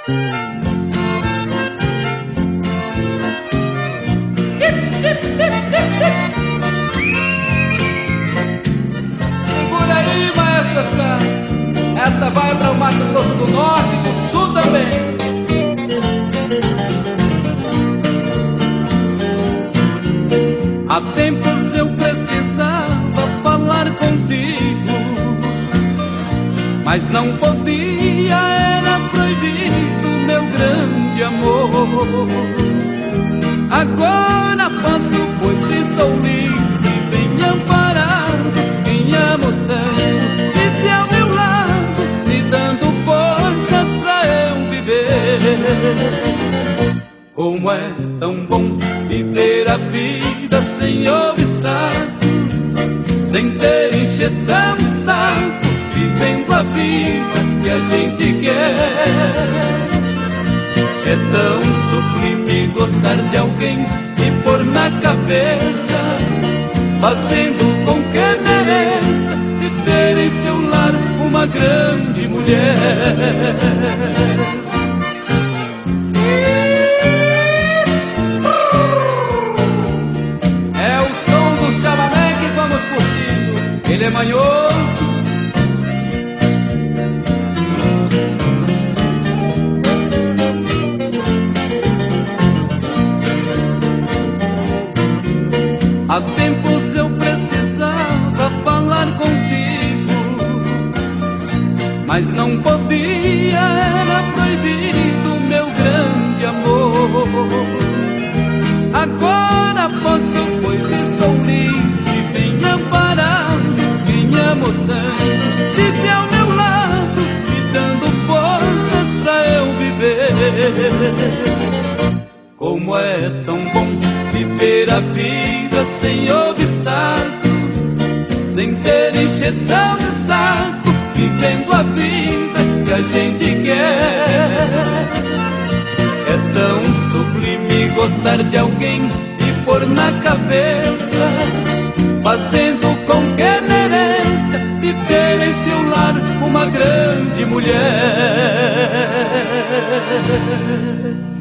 Segura aí, maestro Ascar. Esta vai para o Mato Grosso do Norte e do Sul também. Há tempos eu precisava falar contigo, mas não podia, era proibido, meu grande amor. Agora posso, pois estou livre, bem amparado, quem amo tanto, vive ao meu lado, me dando forças pra eu viver. Como é tão bom viver a vida sem obstáculos, sem ter encheção de saco, vivendo a vida que a gente quer. É tão sublime gostar de alguém e pôr na cabeça, fazendo com que mereça, de ter em seu lar uma grande mulher. É o som do chamamé que vamos curtindo, ele é manhoso. Há tempos eu precisava falar contigo, mas não podia, era proibido, meu grande amor. Agora posso, pois estou livre, bem amparado, quem amo tanto, vive ao meu lado, me dando forças pra eu viver. Como é tão bom viver a vida sem obstáculos, sem ter encheção de saco, vivendo a vida que a gente quer. É tão sublime gostar de alguém e pôr na cabeça, fazendo com que mereça, de ter em seu lar uma grande mulher.